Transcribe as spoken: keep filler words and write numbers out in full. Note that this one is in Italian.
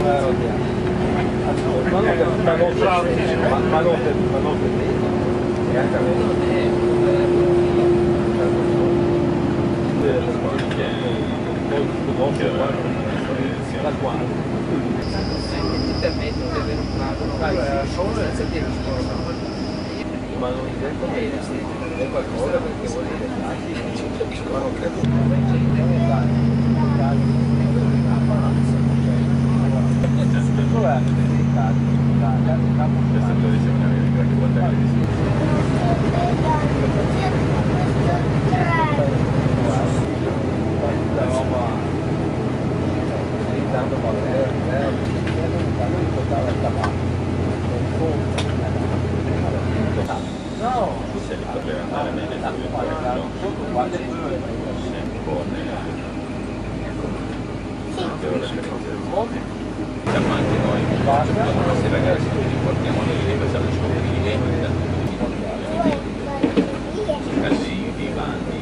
Ma non per ma non per ma ma non per ma non per te. E anche a me. Da qua. Ma non è come qualcosa perché vuol dire ma non credo. No, se li poteva andare bene siamo anche noi, questi ragazzi che li portiamo lì e facciamo scoprire casini, vanni.